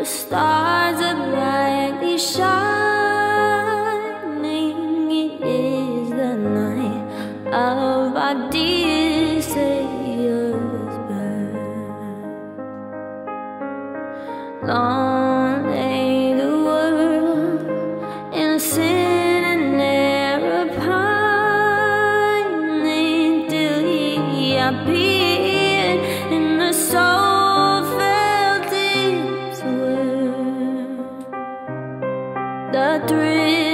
stars are brightly shining. It is the night of our dear Savior's birth. Long lay the world in sin and error pining, till He appeared in the soul felt its worth. The thrill